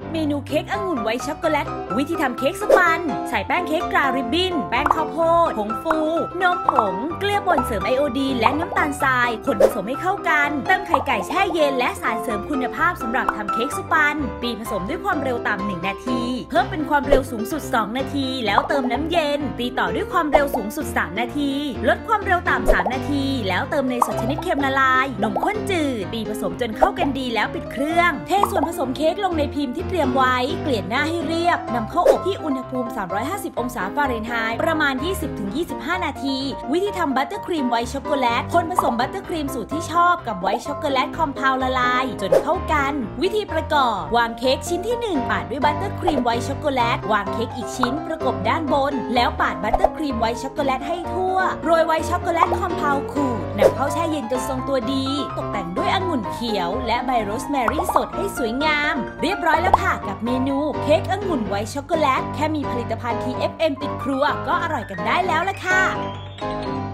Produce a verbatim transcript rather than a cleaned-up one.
เมนูเค้กองุ่นไวท์ช็อกโกแลตวิธีทำเค้กสปันใส่แป้งเค้กกราริบบิ้นแป้งข้าวโพดผงฟูนมผงเกลือป่นเสริมไอโอดีนและน้ำตาลทรายคนผสมให้เข้ากันเติมไข่ไก่แช่เย็นและสารเสริมคุณภาพสำหรับทำเค้กสปันตีผสมด้วยความเร็วต่ำหนึ่งนาทีเพิ่มเป็นความเร็วสูงสุดสองนาทีแล้วเติมน้ำเย็นตีต่อด้วยความเร็วสูงสุดสามนาทีลดความเร็วต่ำสามนาทีแล้วเติมเนยสดชนิดเค็มละลายนมข้นจืดตีผสมจนเข้ากันดีแล้วปิดเครื่องเทส่วนผสมเค้กลงในพิมพ์ที่เตรียมไว้เกลี่ยหน้าให้เรียบนำเข้าอบที่อุณหภูมิสามร้อยห้าสิบองศาฟาเรนไฮต์ประมาณ ยี่สิบถึงยี่สิบห้า นาทีวิธีทำบัตเตอร์ครีมไวท์ช็อกโกแลตคนผสมบัตเตอร์ครีมสูตรที่ชอบกับไวท์ช็อกโกแลตคอมเพลละลายจนเข้ากันวิธีประกอบวางเค้กชิ้นที่หนึ่งปาดด้วยบัตเตอร์ครีมไวท์ช็อกโกแลตวางเค้กอีกชิ้นประกบด้านบนแล้วปาดบัตเตอร์ครีมไวท์ช็อกโกแลตให้ทั่วโรยไวท์ช็อกโกแลตคอมเพลขูดนำเข้าแช่เย็นจนทรงตัวดีตกแต่งด้วยองุ่นเขียวและใบโรสแมรี่สดให้สวยงามเรียบร้อยแล้วค่ะกับเมนูเค้กองุ่นไวท์ช็อกโกแลตแค่มีผลิตภัณฑ์ ที เอฟ เอ็ม ติดครัวก็อร่อยกันได้แล้วล่ะค่ะ